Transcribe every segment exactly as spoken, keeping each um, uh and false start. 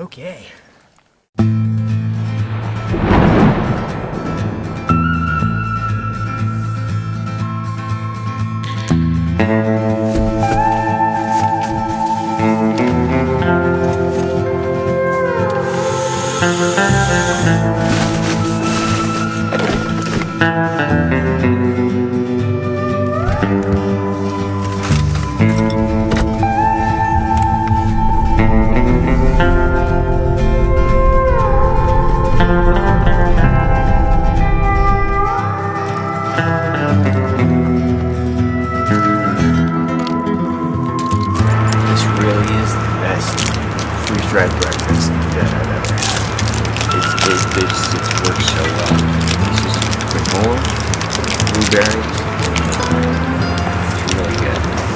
Okay. Freeze-dried breakfast that I've ever had. It's, it's, it's, it's worked so well. This is granola, blueberries. It's really good.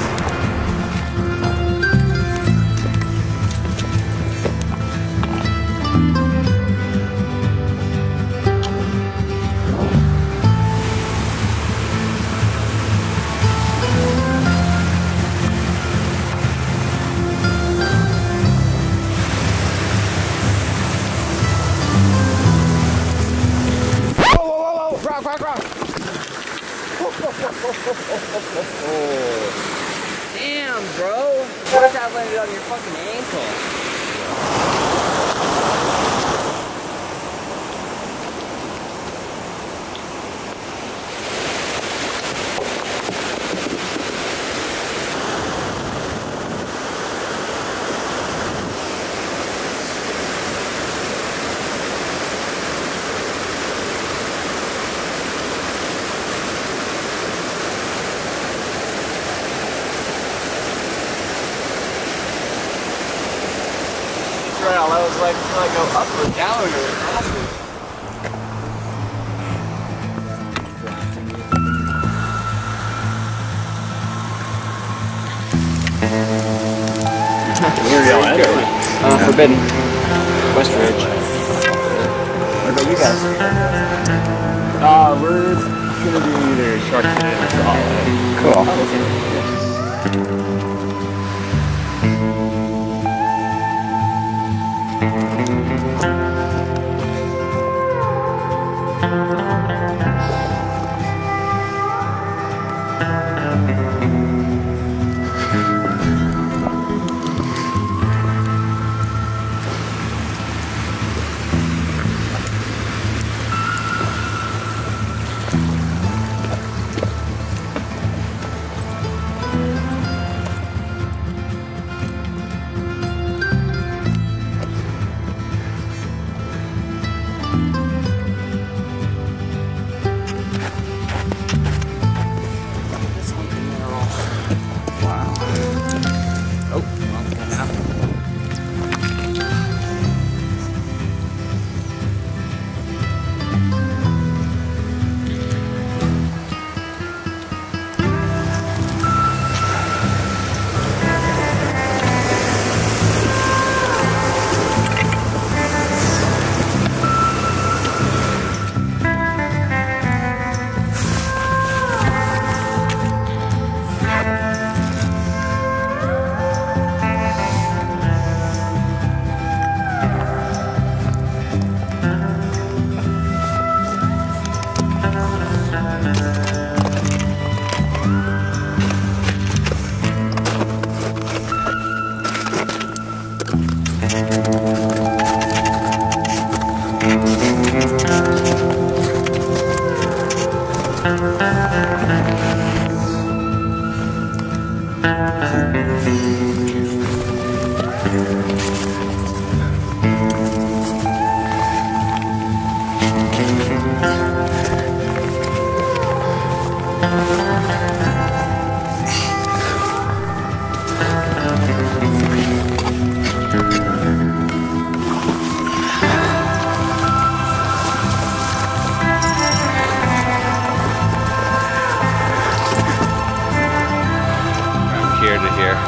Damn, bro! What if that landed on your fucking ankle? I was like, do I go up or down or backwards? Where are y'all at? Uh, Forbidden. West Ridge. What about you guys? Uh, we're gonna do either Shark Fin or Solid. Cool. Here to here.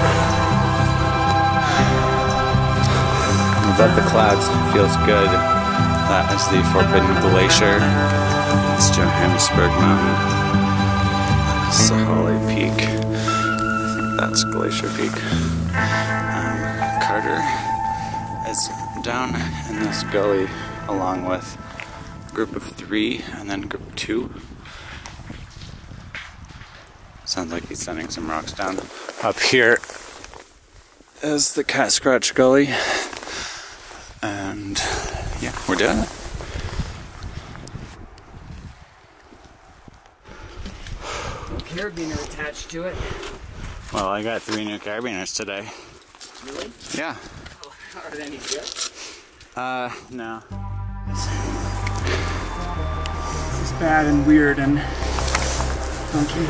Above the clouds, feels good. That is the Forbidden Glacier. It's Johannesburg Mountain. Sahali Peak. That's Glacier Peak. Um, Carter is down in this gully along with a group of three and then group two. Sounds like he's sending some rocks down. Up here is the Cat Scratch Gully. And yeah, we're doing it. Carabiner attached to it. Well, I got three new carabiners today. Really? Yeah. Oh, are they any good? Uh, no. This is bad and weird and funky.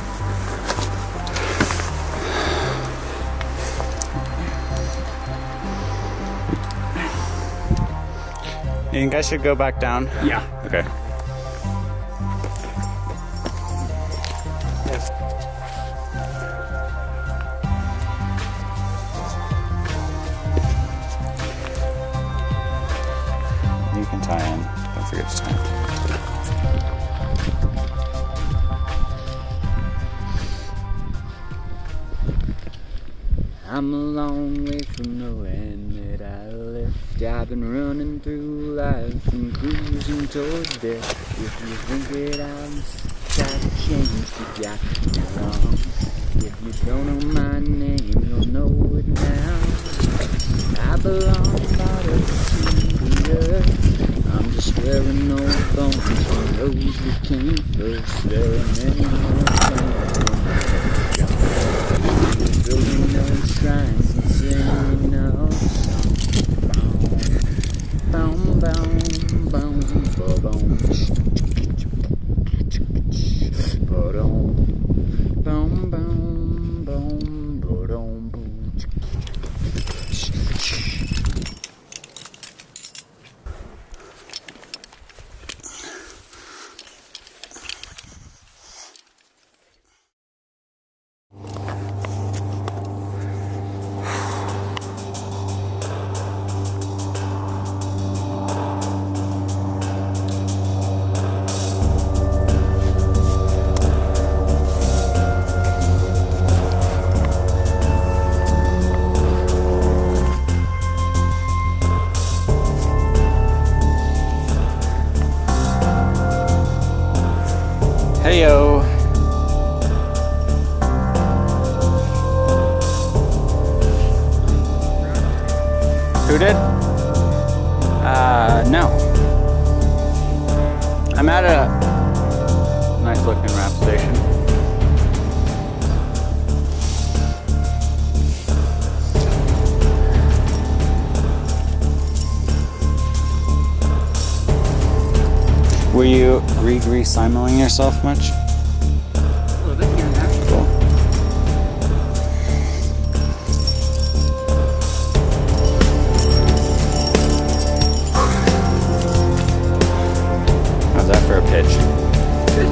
You think I should go back down? Yeah. Okay. You can tie in. Don't forget to tie in. I'm a long way from the land that I left. I've been running through life and cruising toward death. If you think that I'm trying to change, you got me wrong. If you don't know my name, you'll know it now. I belong bottom to the earth. I'm just wearing old bones from those that came first. There are many more things building no shrines and singing no songs. Boom, boom, boom, boom, boom, boom, boom, boom, boom, boom. Heyo! Who did? Uh, no. I'm at a nice looking rap station. Were you re-re-simoing yourself much? A little bit here and there. Cool. How's that for a pitch? Good.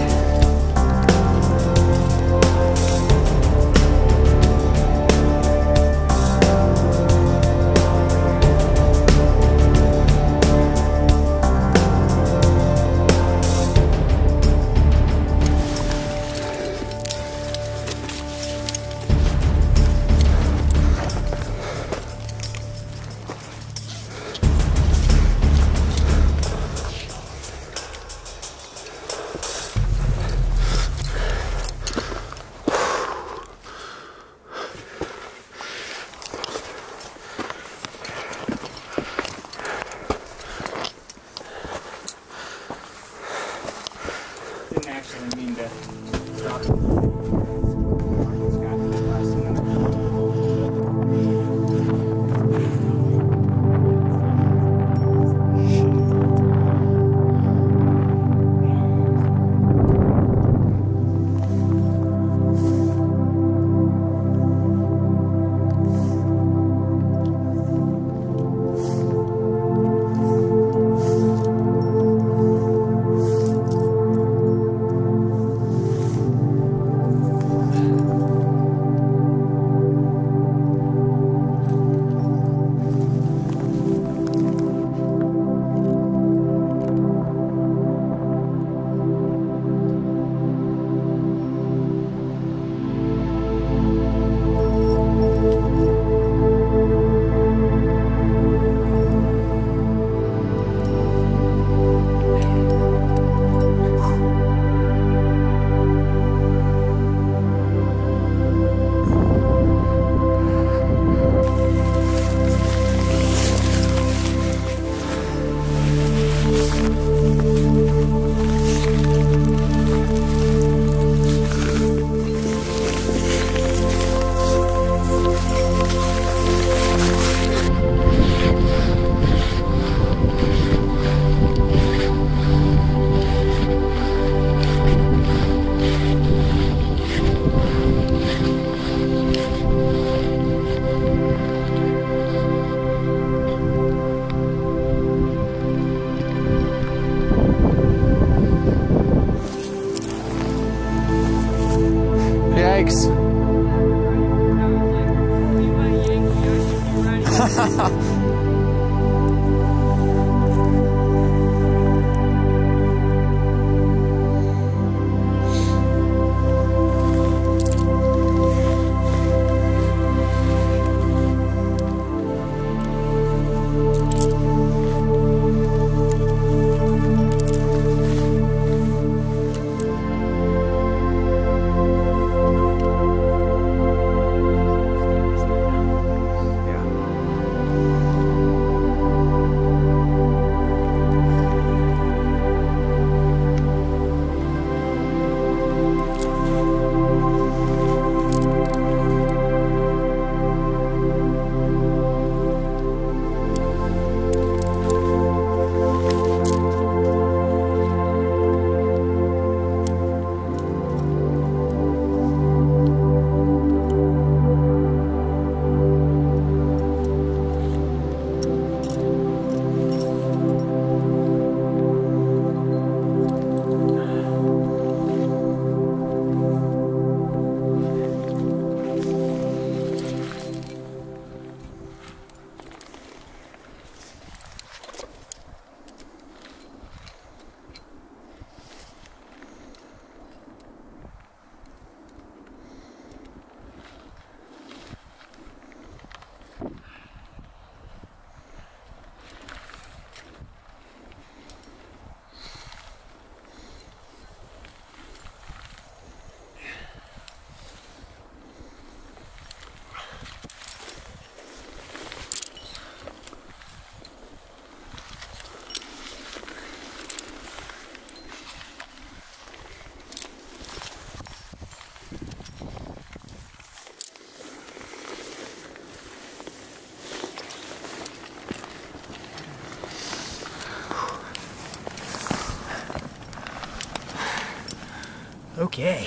Okay.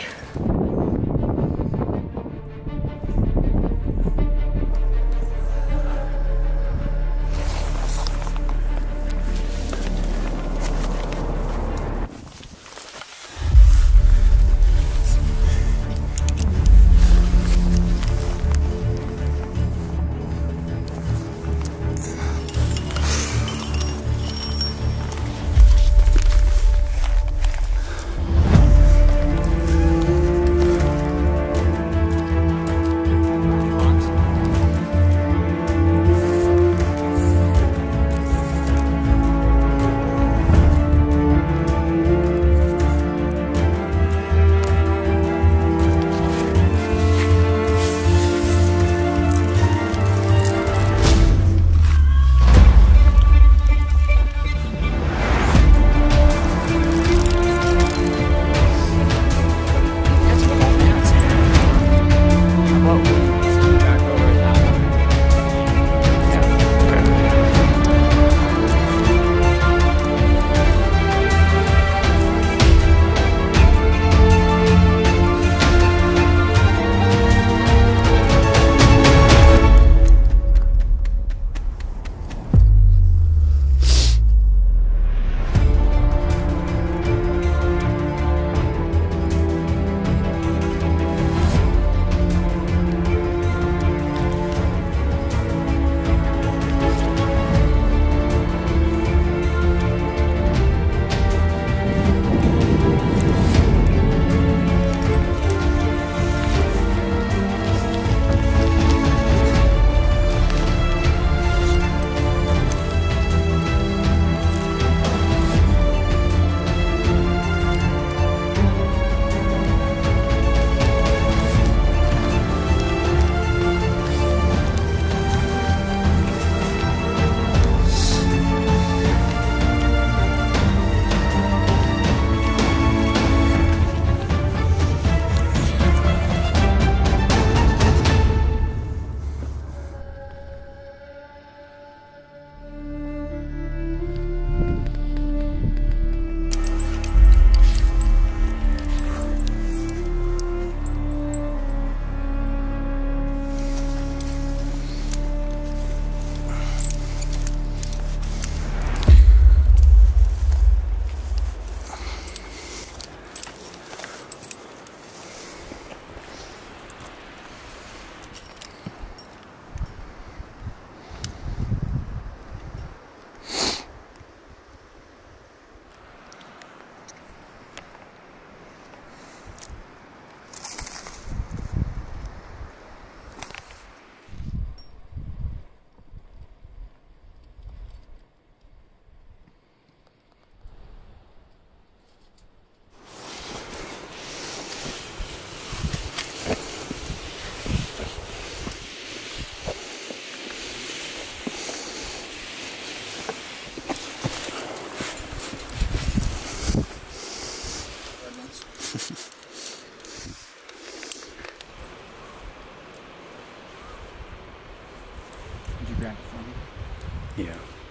Yeah.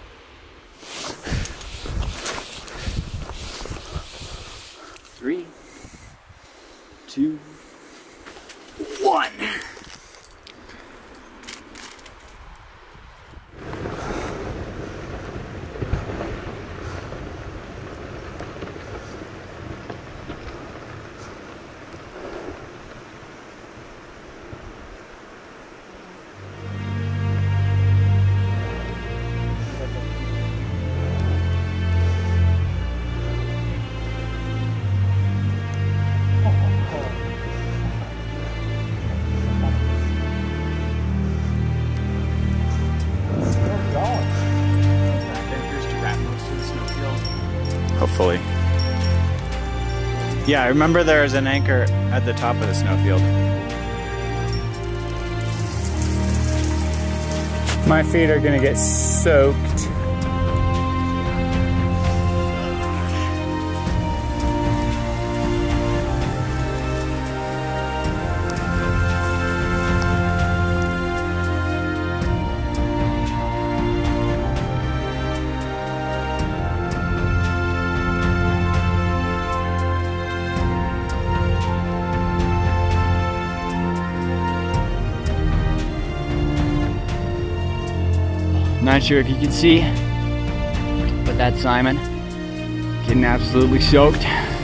Three, two, one. Hopefully. Yeah, I remember there was an anchor at the top of the snowfield. My feet are gonna get soaked. Not sure if you can see, but that's Simon getting absolutely soaked.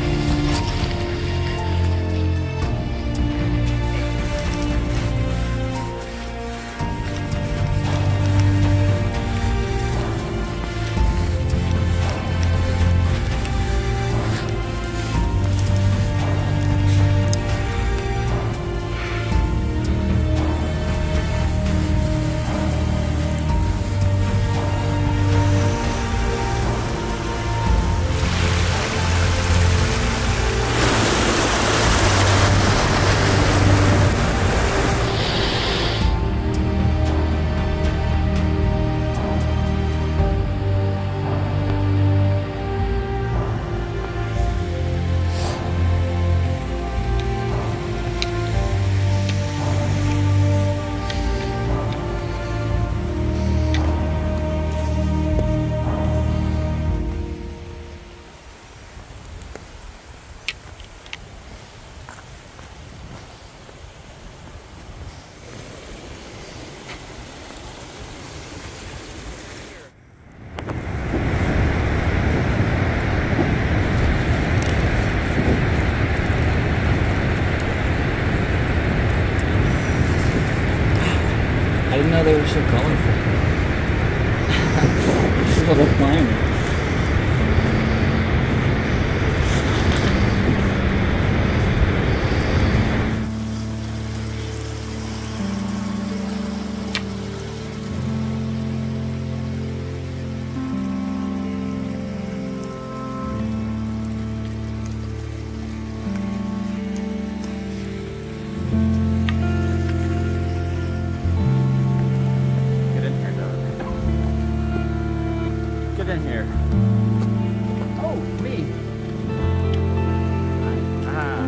I didn't know they were so colorful. Little climber. In here. Oh, me. Ah.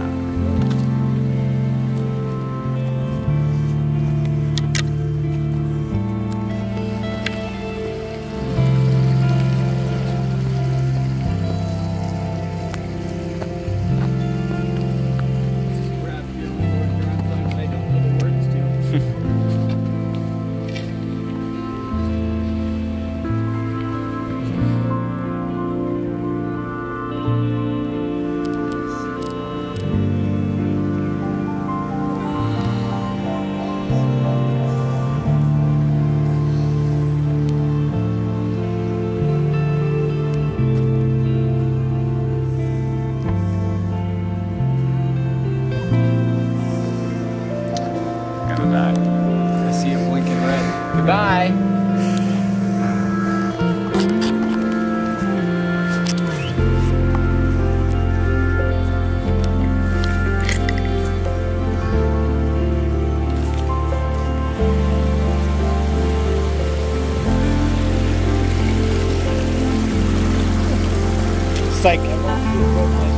I see it blinking red. Goodbye. Psych.